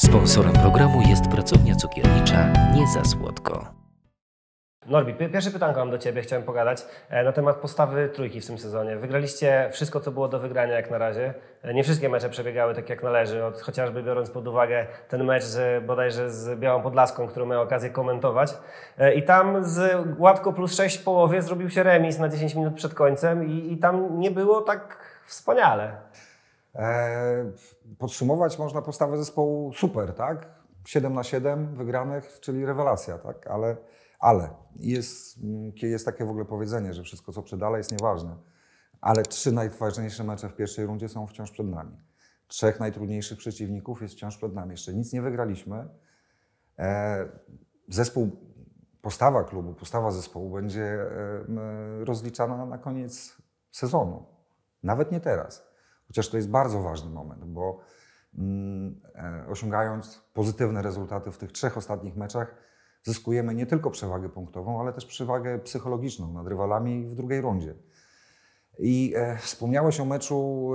Sponsorem programu jest pracownia cukiernicza Nie za słodko. Norbi, pierwsze pytanko mam do Ciebie, chciałem pogadać na temat postawy trójki w tym sezonie. Wygraliście wszystko, co było do wygrania jak na razie. Nie wszystkie mecze przebiegały tak jak należy, chociażby biorąc pod uwagę ten mecz bodajże z Białą Podlaską, który miałem okazję komentować. I tam z gładko +6 w połowie zrobił się remis na 10 minut przed końcem i tam nie było tak wspaniale. Podsumować można postawę zespołu super, tak? 7/7 wygranych, czyli rewelacja, tak? Ale jest takie w ogóle powiedzenie, że wszystko co przed dalej jest nieważne. Ale 3 najważniejsze mecze w pierwszej rundzie są wciąż przed nami. 3 najtrudniejszych przeciwników jest wciąż przed nami. Jeszcze nic nie wygraliśmy. Postawa klubu, postawa zespołu będzie rozliczana na koniec sezonu. Nawet nie teraz. Chociaż to jest bardzo ważny moment, bo osiągając pozytywne rezultaty w tych 3 ostatnich meczach, zyskujemy nie tylko przewagę punktową, ale też przewagę psychologiczną nad rywalami w drugiej rundzie. I wspomniałeś o meczu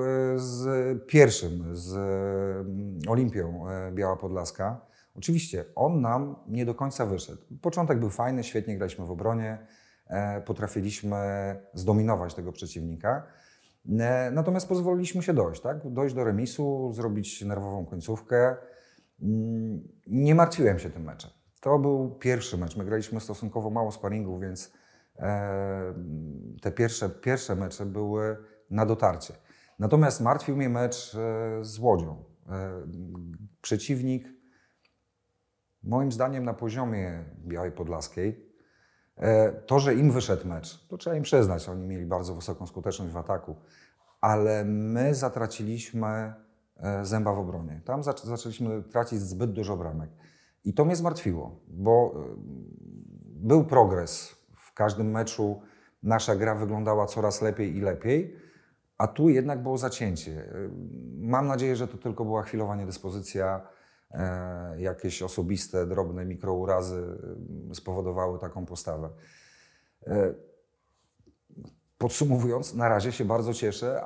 z Olimpią Biała Podlaska. Oczywiście on nam nie do końca wyszedł. Początek był fajny, świetnie graliśmy w obronie, potrafiliśmy zdominować tego przeciwnika. Natomiast pozwoliliśmy się dojść, tak? Dojść do remisu, zrobić nerwową końcówkę. Nie martwiłem się tym meczem. To był pierwszy mecz. My graliśmy stosunkowo mało sparingów, więc te pierwsze mecze były na dotarcie. Natomiast martwił mnie mecz z Łodzią. Przeciwnik, moim zdaniem, na poziomie Białej Podlaskiej. To, że im wyszedł mecz, to trzeba im przyznać. Oni mieli bardzo wysoką skuteczność w ataku. Ale my zatraciliśmy zęba w obronie. Tam zaczęliśmy tracić zbyt dużo bramek. I to mnie zmartwiło, bo był progres. W każdym meczu nasza gra wyglądała coraz lepiej i lepiej, a tu jednak było zacięcie. Mam nadzieję, że to tylko była chwilowa niedyspozycja, jakieś osobiste, drobne mikrourazy spowodowały taką postawę. Podsumowując, na razie się bardzo cieszę,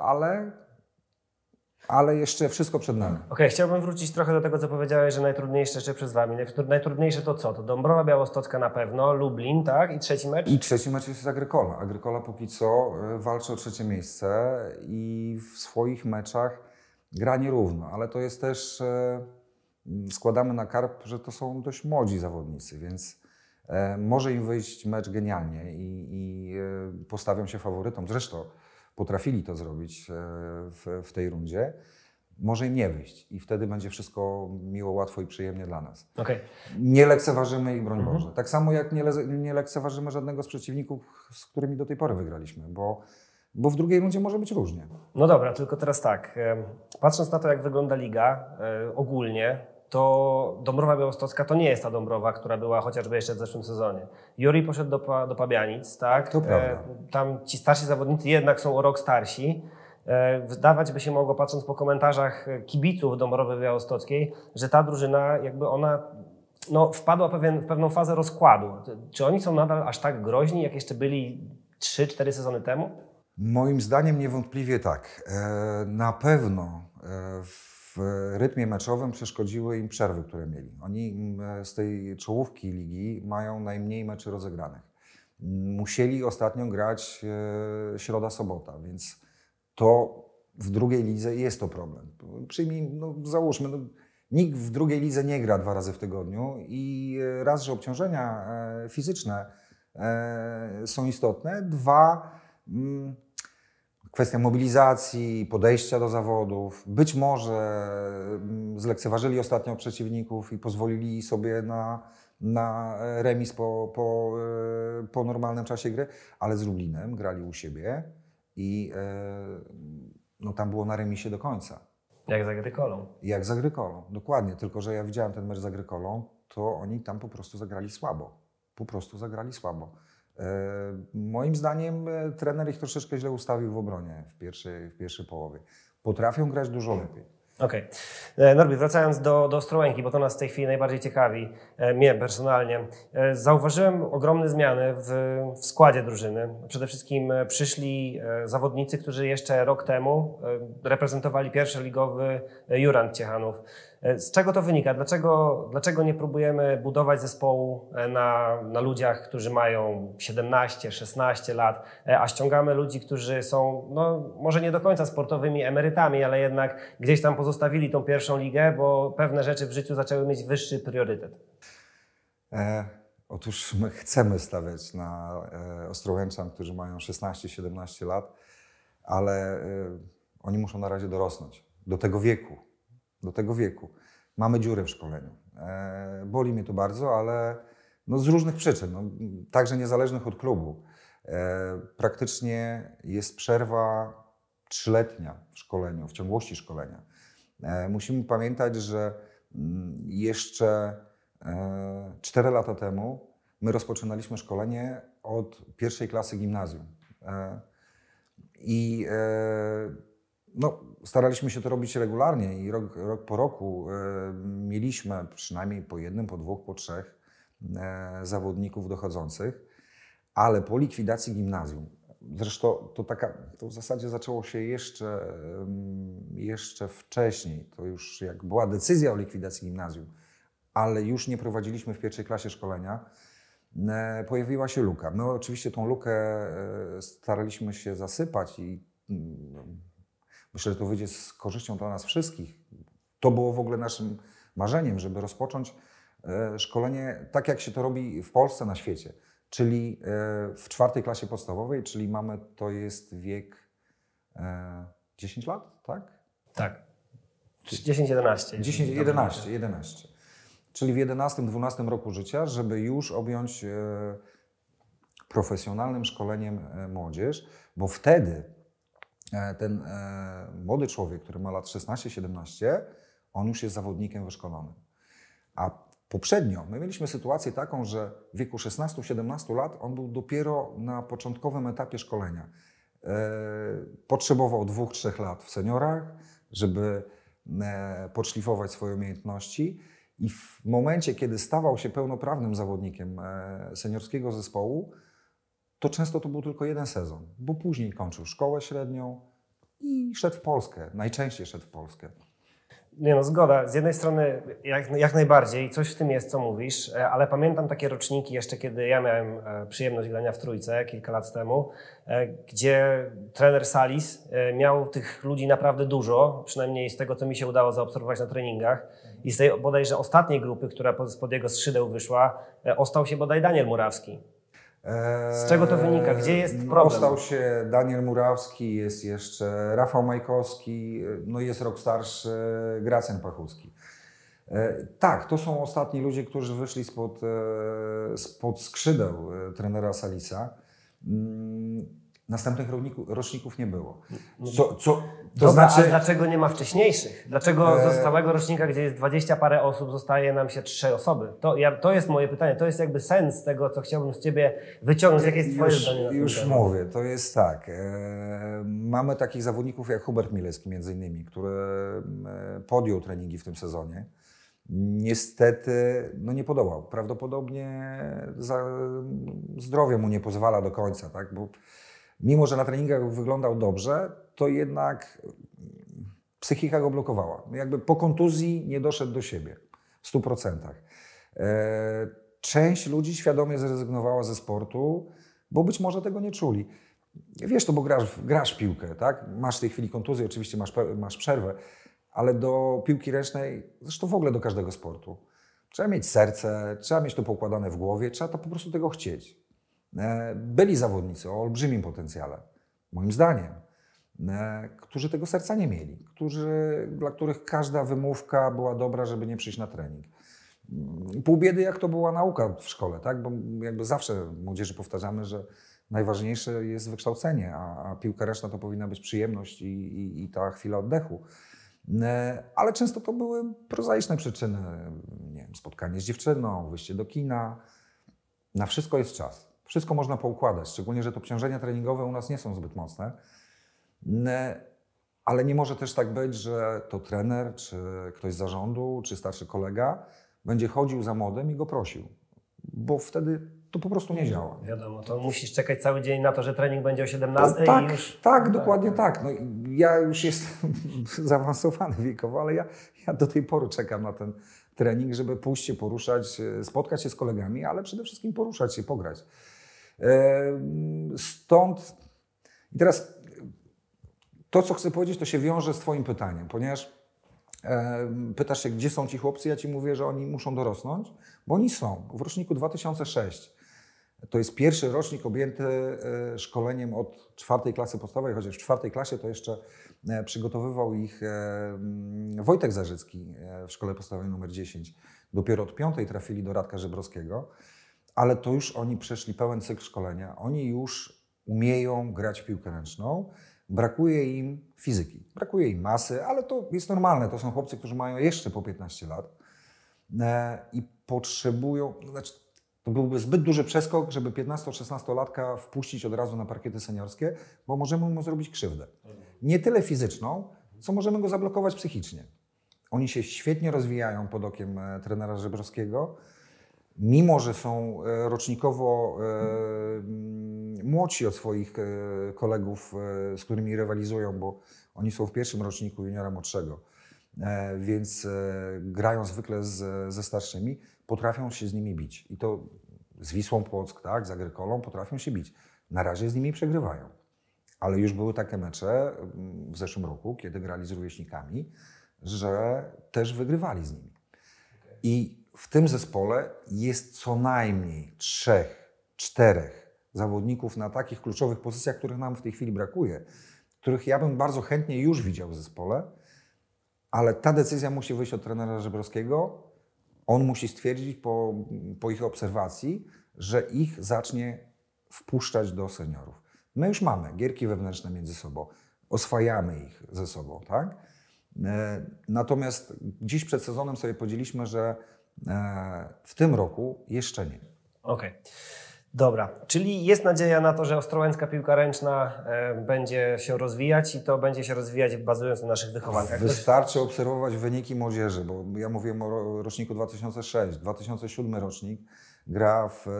ale jeszcze wszystko przed nami. Okej, chciałbym wrócić trochę do tego, co powiedziałeś, że najtrudniejsze jeszcze przed Wami. Najtrudniejsze to co? To Dąbrowa Białostocka na pewno, Lublin, tak? I trzeci mecz? I trzeci mecz jest Agrykola. Agrykola póki co walczy o 3. miejsce i w swoich meczach gra nierówno, ale to jest też... Składamy na karb, że to są dość młodzi zawodnicy, więc może im wyjść mecz genialnie i postawią się faworytom. Zresztą potrafili to zrobić w tej rundzie. Może im nie wyjść i wtedy będzie wszystko miło, łatwo i przyjemnie dla nas. Okay. Nie lekceważymy ich, broń Boże. Tak samo jak nie lekceważymy żadnego z przeciwników, z którymi do tej pory wygraliśmy, bo w drugiej rundzie może być różnie. No dobra, tylko teraz tak, patrząc na to, jak wygląda liga ogólnie, to Dąbrowa Białostocka to nie jest ta Dąbrowa, która była chociażby jeszcze w zeszłym sezonie. Juri poszedł do Pabianic, tak? To prawda. Tam ci starsi zawodnicy jednak są o rok starsi. Wydawać by się mogło, patrząc po komentarzach kibiców Dąbrowy Białostockiej, że ta drużyna jakby ona wpadła w pewną fazę rozkładu. Czy oni są nadal aż tak groźni, jak jeszcze byli 3-4 sezony temu? Moim zdaniem niewątpliwie tak. Na pewno w rytmie meczowym przeszkodziły im przerwy, które mieli. Oni z tej czołówki ligi mają najmniej meczy rozegranych. Musieli ostatnio grać środa-sobota, więc to w drugiej lidze jest to problem. Załóżmy, nikt w drugiej lidze nie gra 2 razy w tygodniu i raz, że obciążenia fizyczne są istotne, 2, kwestia mobilizacji, podejścia do zawodów. Być może zlekceważyli ostatnio przeciwników i pozwolili sobie na remis po normalnym czasie gry, ale z Lublinem grali u siebie i tam było na remisie do końca. Jak z Agrykolą. Jak z Agrykolą, dokładnie. Tylko że ja widziałem ten mecz z Agrykolą, to oni tam po prostu zagrali słabo. Moim zdaniem trener ich troszeczkę źle ustawił w obronie w pierwszej połowie. Potrafią grać dużo lepiej. Okej. Norbi, wracając do Ostrołęki, bo to nas w tej chwili najbardziej ciekawi, mnie personalnie. Zauważyłem ogromne zmiany w składzie drużyny. Przede wszystkim przyszli zawodnicy, którzy jeszcze rok temu reprezentowali pierwszoligowy Jurand Ciechanów. Z czego to wynika? Dlaczego nie próbujemy budować zespołu na ludziach, którzy mają 17, 16 lat, a ściągamy ludzi, którzy są no, może nie do końca sportowymi emerytami, ale jednak gdzieś tam pozostawili tą pierwszą ligę, bo pewne rzeczy w życiu zaczęły mieć wyższy priorytet? Otóż my chcemy stawiać na Ostrołęczan, którzy mają 16-17 lat, ale oni muszą na razie dorosnąć do tego wieku. Mamy dziury w szkoleniu. Boli mnie to bardzo, ale no z różnych przyczyn, no, także niezależnych od klubu. Praktycznie jest przerwa 3-letnia w szkoleniu, w ciągłości szkolenia. Musimy pamiętać, że jeszcze 4 lata temu my rozpoczynaliśmy szkolenie od pierwszej klasy gimnazjum. I no, staraliśmy się to robić regularnie i rok po roku mieliśmy przynajmniej po 1, po 2, po 3 zawodników dochodzących, ale po likwidacji gimnazjum, zresztą to w zasadzie zaczęło się jeszcze wcześniej, to już jak była decyzja o likwidacji gimnazjum, ale już nie prowadziliśmy w pierwszej klasie szkolenia, pojawiła się luka. My oczywiście tą lukę staraliśmy się zasypać i myślę, że to wyjdzie z korzyścią dla nas wszystkich. To było w ogóle naszym marzeniem, żeby rozpocząć szkolenie tak, jak się to robi w Polsce, na świecie. Czyli w 4. klasie podstawowej, czyli to jest wiek 10 lat, tak? Tak. 10-11. 11. Czyli w 11-12 roku życia, żeby już objąć profesjonalnym szkoleniem młodzież, bo wtedy ten młody człowiek, który ma lat 16-17, on już jest zawodnikiem wyszkolonym. A poprzednio my mieliśmy sytuację taką, że w wieku 16-17 lat on był dopiero na początkowym etapie szkolenia. Potrzebował 2-3 lat w seniorach, żeby podszlifować swoje umiejętności i w momencie, kiedy stawał się pełnoprawnym zawodnikiem seniorskiego zespołu, to często to był tylko 1 sezon, bo później kończył szkołę średnią i szedł w Polskę, najczęściej szedł w Polskę. Nie no, zgoda. Z jednej strony jak najbardziej, coś w tym jest, co mówisz, ale pamiętam takie roczniki jeszcze, kiedy ja miałem przyjemność grania w Trójce kilka lat temu, gdzie trener Salis miał tych ludzi naprawdę dużo, przynajmniej z tego, co mi się udało zaobserwować na treningach. I z tej bodajże ostatniej grupy, która spod jego skrzydeł wyszła, ostał się bodaj Daniel Murawski. Z czego to wynika? Gdzie jest problem? Ostał się Daniel Murawski, jest jeszcze Rafał Majkowski, no jest rok starszy Gracjan Pachucki. Tak, to są ostatni ludzie, którzy wyszli spod skrzydeł trenera Salisa. Następnych roczników nie było. To znaczy... A dlaczego nie ma wcześniejszych? Dlaczego z całego rocznika, gdzie jest 20 parę osób, zostaje nam się 3 osoby? To jest moje pytanie. To jest jakby sens tego, co chciałbym z Ciebie wyciągnąć. Jakie jest Twoje zdanie? Już mówię. To jest tak. Mamy takich zawodników jak Hubert Milecki między innymi, który podjął treningi w tym sezonie. Niestety no nie podołał. Prawdopodobnie zdrowie mu nie pozwala do końca, tak? Bo mimo że na treningach wyglądał dobrze, to jednak psychika go blokowała. Jakby po kontuzji nie doszedł do siebie w 100%. Część ludzi świadomie zrezygnowała ze sportu, bo być może tego nie czuli. Wiesz to, bo grasz w piłkę, tak? Masz w tej chwili kontuzję, oczywiście masz przerwę, ale do piłki ręcznej, zresztą w ogóle do każdego sportu, trzeba mieć serce, trzeba mieć to poukładane w głowie, trzeba to po prostu tego chcieć. Byli zawodnicy o olbrzymim potencjale, moim zdaniem, którzy tego serca nie mieli, dla których każda wymówka była dobra, żeby nie przyjść na trening. Pół biedy, jak to była nauka w szkole, tak? Bo jakby zawsze młodzieży powtarzamy, że najważniejsze jest wykształcenie, a piłka ręczna to powinna być przyjemność i ta chwila oddechu. Ale często to były prozaiczne przyczyny, nie wiem, spotkanie z dziewczyną, wyjście do kina. Na wszystko jest czas. Wszystko można poukładać, szczególnie, że to obciążenia treningowe u nas nie są zbyt mocne. Ale nie może też tak być, że to trener, czy ktoś z zarządu, czy starszy kolega będzie chodził za młodym i go prosił, bo wtedy to po prostu nie działa. Wiadomo, to musisz czekać cały dzień na to, że trening będzie o 17 tak, i już... Tak, dokładnie tak. No, ja już jestem zaawansowany wiekowo, ale ja do tej pory czekam na ten trening, żeby pójść się poruszać, spotkać się z kolegami, ale przede wszystkim poruszać się, pograć. Stąd i teraz to, co chcę powiedzieć, to się wiąże z twoim pytaniem, ponieważ pytasz się, gdzie są ci chłopcy, ja ci mówię, że oni muszą dorosnąć, bo oni są. W roczniku 2006 to jest pierwszy rocznik objęty szkoleniem od 4. klasy podstawowej, chociaż w 4. klasie to jeszcze przygotowywał ich Wojtek Zarzycki w szkole podstawowej nr 10. Dopiero od 5. trafili do Radka Żebrowskiego, ale to już oni przeszli pełen cykl szkolenia. Oni już umieją grać w piłkę ręczną. Brakuje im fizyki, brakuje im masy, ale to jest normalne. To są chłopcy, którzy mają jeszcze po 15 lat i potrzebują... Znaczy, to byłby zbyt duży przeskok, żeby 15-16-latka wpuścić od razu na parkiety seniorskie, bo możemy mu zrobić krzywdę. Nie tyle fizyczną, co możemy go zablokować psychicznie. Oni się świetnie rozwijają pod okiem trenera Żebrowskiego, mimo że są rocznikowo młodsi od swoich kolegów, z którymi rywalizują, bo oni są w pierwszym roczniku juniora młodszego, więc grają zwykle ze starszymi, potrafią się z nimi bić. I to z Wisłą Płock, tak, z Agrykolą potrafią się bić. Na razie z nimi przegrywają. Ale już były takie mecze w zeszłym roku, kiedy grali z rówieśnikami, że też wygrywali z nimi. I w tym zespole jest co najmniej 3-4 zawodników na takich kluczowych pozycjach, których nam w tej chwili brakuje, których ja bym bardzo chętnie już widział w zespole, ale ta decyzja musi wyjść od trenera Żebrowskiego. On musi stwierdzić po ich obserwacji, że ich zacznie wpuszczać do seniorów. My już mamy gierki wewnętrzne między sobą, oswajamy ich ze sobą, tak? Natomiast dziś przed sezonem sobie powiedzieliśmy, że w tym roku jeszcze nie. Okej. Dobra, czyli jest nadzieja na to, że ostrołęcka piłka ręczna będzie się rozwijać i to będzie się rozwijać bazując na naszych wychowaniach. Wystarczy obserwować wyniki młodzieży, bo ja mówiłem o roczniku 2006, 2007 rocznik gra w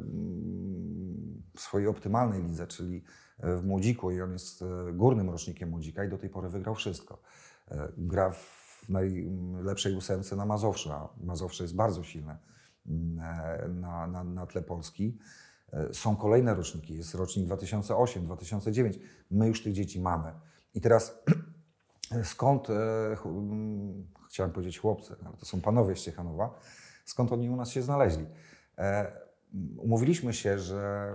swojej optymalnej lidze, czyli w Młodziku i on jest górnym rocznikiem Młodzika i do tej pory wygrał wszystko. Gra w najlepszej 8 na Mazowszu, a Mazowsze jest bardzo silne na tle Polski. Są kolejne roczniki, jest rocznik 2008, 2009. My już tych dzieci mamy. I teraz skąd, chciałem powiedzieć chłopcy, ale to są panowie z Ciechanowa, skąd oni u nas się znaleźli? Umówiliśmy się, że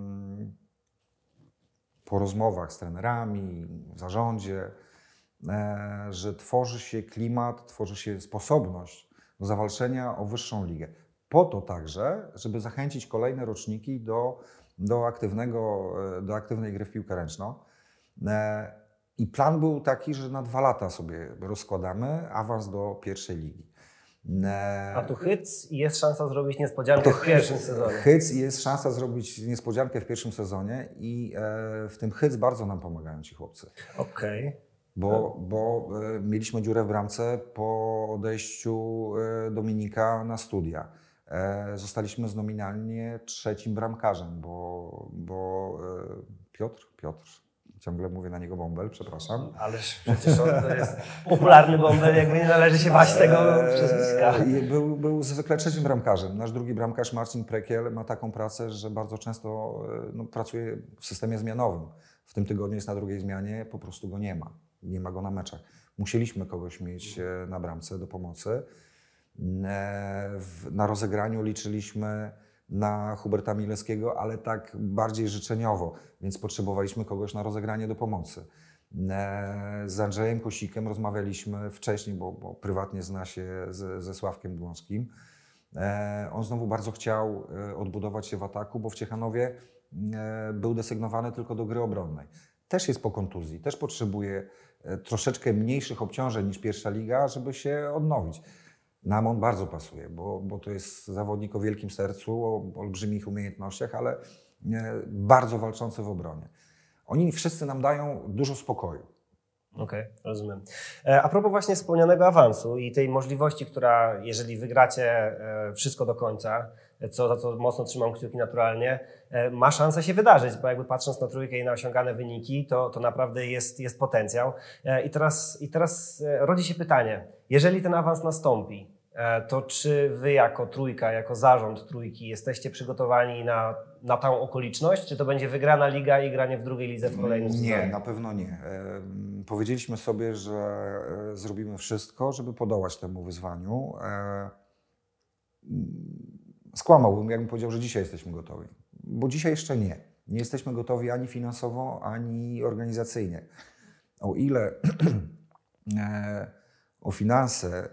po rozmowach z trenerami, w zarządzie, że tworzy się klimat, tworzy się sposobność do zawalczenia o wyższą ligę. Po to także, żeby zachęcić kolejne roczniki do aktywnej gry w piłkę ręczną. I plan był taki, że na 2 lata sobie rozkładamy awans do pierwszej ligi. A tu hyc i jest szansa zrobić niespodziankę w pierwszym sezonie. Hyc i jest szansa zrobić niespodziankę w pierwszym sezonie i w tym hyc bardzo nam pomagają ci chłopcy. Okej. Bo mieliśmy dziurę w bramce po odejściu Dominika na studia. Zostaliśmy nominalnie 3. bramkarzem, bo Piotr, ciągle mówię na niego Bąbel, przepraszam. Ależ przecież on to jest popularny Bąbel, jakby nie należy się bać tego przezwiska. Był zwykle 3. bramkarzem. Nasz drugi bramkarz Marcin Prekiel ma taką pracę, że bardzo często pracuje w systemie zmianowym. W tym tygodniu jest na drugiej zmianie, po prostu go nie ma. Nie ma go na meczach. Musieliśmy kogoś mieć na bramce do pomocy. Na rozegraniu liczyliśmy na Huberta Milewskiego, ale tak bardziej życzeniowo, więc potrzebowaliśmy kogoś na rozegranie do pomocy. Z Andrzejem Kosikiem rozmawialiśmy wcześniej, bo prywatnie zna się ze Sławkiem Dłonskim. On znowu bardzo chciał odbudować się w ataku, bo w Ciechanowie był desygnowany tylko do gry obronnej. Też jest po kontuzji, też potrzebuje troszeczkę mniejszych obciążeń niż pierwsza liga, żeby się odnowić. Nam on bardzo pasuje, bo to jest zawodnik o wielkim sercu, o olbrzymich umiejętnościach, ale bardzo walczący w obronie. Oni wszyscy nam dają dużo spokoju. Okej, rozumiem. A propos właśnie wspomnianego awansu i tej możliwości, która, jeżeli wygracie wszystko do końca, za co mocno trzymam kciuki naturalnie, ma szansę się wydarzyć, bo jakby patrząc na trójkę i na osiągane wyniki, to naprawdę jest potencjał. I teraz rodzi się pytanie, jeżeli ten awans nastąpi, to czy wy jako trójka, jako zarząd trójki jesteście przygotowani na tą okoliczność? Czy to będzie wygrana liga i granie w drugiej lidze w kolejnym sezonie? Nie, na pewno nie. Powiedzieliśmy sobie, że zrobimy wszystko, żeby podołać temu wyzwaniu. Skłamałbym, jakbym powiedział, że dzisiaj jesteśmy gotowi. Bo dzisiaj jeszcze nie. Nie jesteśmy gotowi ani finansowo, ani organizacyjnie. O ile o finanse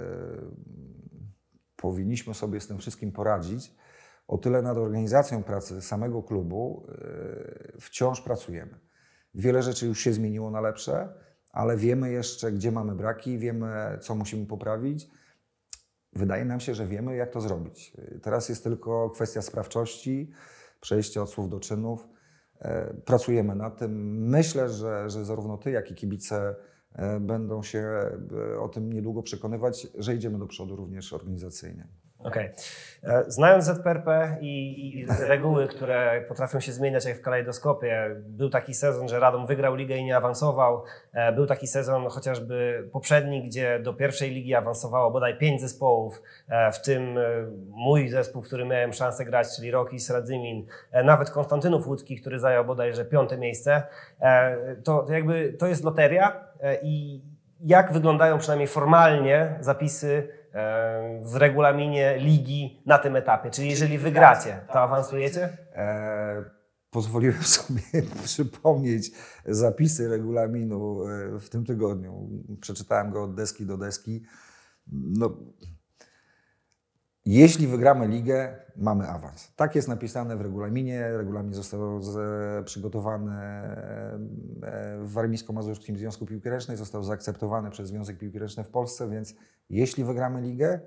powinniśmy sobie z tym wszystkim poradzić, o tyle nad organizacją pracy samego klubu wciąż pracujemy. Wiele rzeczy już się zmieniło na lepsze, ale wiemy jeszcze, gdzie mamy braki, wiemy, co musimy poprawić. Wydaje nam się, że wiemy, jak to zrobić. Teraz jest tylko kwestia sprawczości, przejścia od słów do czynów. Pracujemy nad tym. Myślę, że zarówno ty, jak i kibice będą się o tym niedługo przekonywać, że idziemy do przodu również organizacyjnie. Okej. Znając ZPRP i reguły, które potrafią się zmieniać jak w kalejdoskopie, był taki sezon, że Radom wygrał ligę i nie awansował. Był taki sezon chociażby poprzedni, gdzie do pierwszej ligi awansowało bodaj 5 zespołów, w tym mój zespół, w którym miałem szansę grać, czyli Rokis Radzymin, nawet Konstantynów Łódzki, który zajął bodajże 5. miejsce. To jest loteria i jak wyglądają przynajmniej formalnie zapisy w regulaminie ligi na tym etapie? Czyli jeżeli wygracie, to awansujecie? Pozwoliłem sobie przypomnieć zapisy regulaminu w tym tygodniu. Przeczytałem go od deski do deski. No, jeśli wygramy ligę, mamy awans. Tak jest napisane w regulaminie. Regulamin został przygotowany w Warmińsko-Mazurskim Związku Piłki Ręcznej, został zaakceptowany przez Związek Piłki Ręcznej w Polsce, więc jeśli wygramy ligę,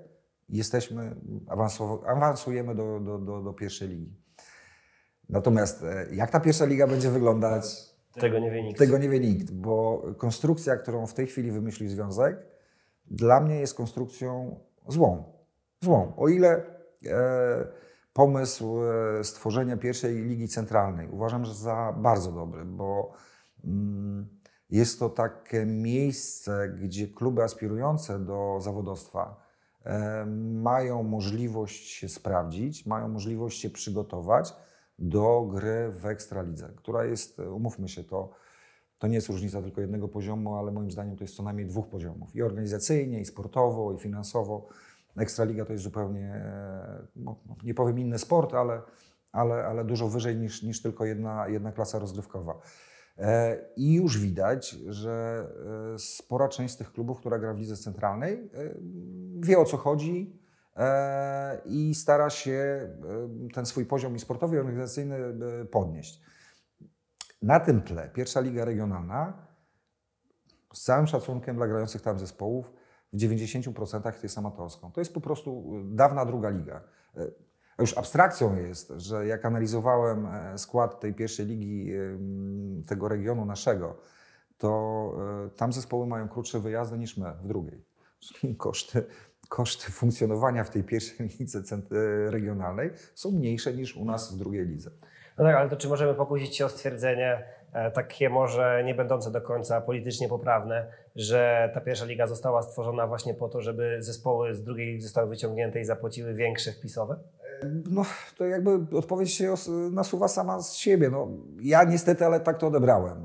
awansujemy do pierwszej ligi. Natomiast jak ta pierwsza liga będzie wyglądać? Tego nie wie nikt. Tego nie wie nikt, bo konstrukcja, którą w tej chwili wymyślił Związek, dla mnie jest konstrukcją złą. O ile pomysł stworzenia pierwszej ligi centralnej uważam, że za bardzo dobry, bo jest to takie miejsce, gdzie kluby aspirujące do zawodowstwa mają możliwość się sprawdzić, mają możliwość się przygotować do gry w Ekstralidze, która jest, umówmy się, to nie jest różnica tylko jednego poziomu, ale moim zdaniem to jest co najmniej 2 poziomów. I organizacyjnie, i sportowo, i finansowo. Ekstraliga to jest zupełnie, nie powiem inny sport, ale dużo wyżej niż tylko jedna klasa rozgrywkowa. I już widać, że spora część z tych klubów, która gra w lidze centralnej, wie, o co chodzi i stara się ten swój poziom i sportowy, i organizacyjny podnieść. Na tym tle pierwsza liga regionalna, z całym szacunkiem dla grających tam zespołów, w 90% jest amatorską. To jest po prostu dawna druga liga. Już abstrakcją jest, że jak analizowałem skład tej pierwszej ligi tego regionu naszego, to tam zespoły mają krótsze wyjazdy niż my w drugiej. Czyli koszty funkcjonowania w tej pierwszej lidze regionalnej są mniejsze niż u nas w drugiej lidze. No tak, ale to czy możemy pokusić się o stwierdzenie, takie może nie będące do końca politycznie poprawne, że ta pierwsza liga została stworzona właśnie po to, żeby zespoły z drugiej ligi zostały wyciągnięte i zapłaciły większe wpisowe? No, to jakby odpowiedź się nasuwa sama z siebie. No, ja niestety, ale tak to odebrałem.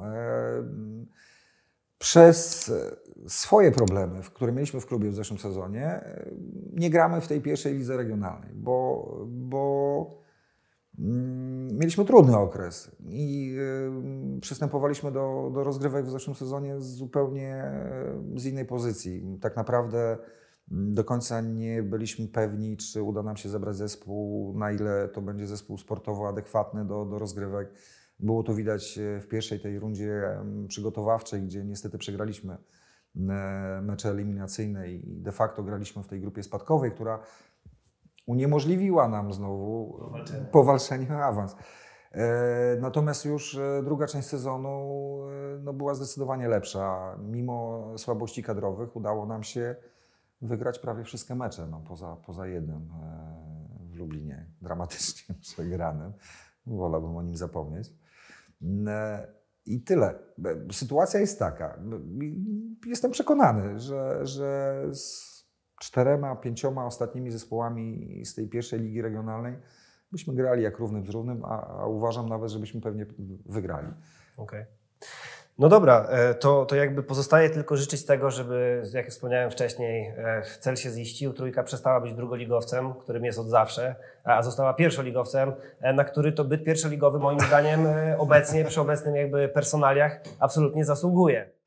Przez swoje problemy, które mieliśmy w klubie w zeszłym sezonie, nie gramy w tej pierwszej lidze regionalnej, bo mieliśmy trudny okres i przystępowaliśmy do rozgrywek w zeszłym sezonie zupełnie z innej pozycji. Tak naprawdę do końca nie byliśmy pewni, czy uda nam się zebrać zespół, na ile to będzie zespół sportowo adekwatny do rozgrywek. Było to widać w pierwszej tej rundzie przygotowawczej, gdzie niestety przegraliśmy mecze eliminacyjne i de facto graliśmy w tej grupie spadkowej, która uniemożliwiła nam znowu powalczenie o awans. Natomiast już druga część sezonu no, była zdecydowanie lepsza. Mimo słabości kadrowych udało nam się wygrać prawie wszystkie mecze, no, poza jednym w Lublinie, dramatycznie przegranym. Wolałbym o nim zapomnieć. I tyle. Sytuacja jest taka. Jestem przekonany, że z 4-5 ostatnimi zespołami z tej pierwszej ligi regionalnej byśmy grali jak równym z równym, a uważam nawet, żebyśmy pewnie wygrali. Okej. No dobra, to jakby pozostaje tylko życzyć tego, żeby, jak wspomniałem wcześniej, cel się ziścił, Trójka przestała być drugoligowcem, którym jest od zawsze, a została pierwszoligowcem, na który to byt pierwszoligowy moim zdaniem obecnie, przy obecnym jakby personaliach absolutnie zasługuje.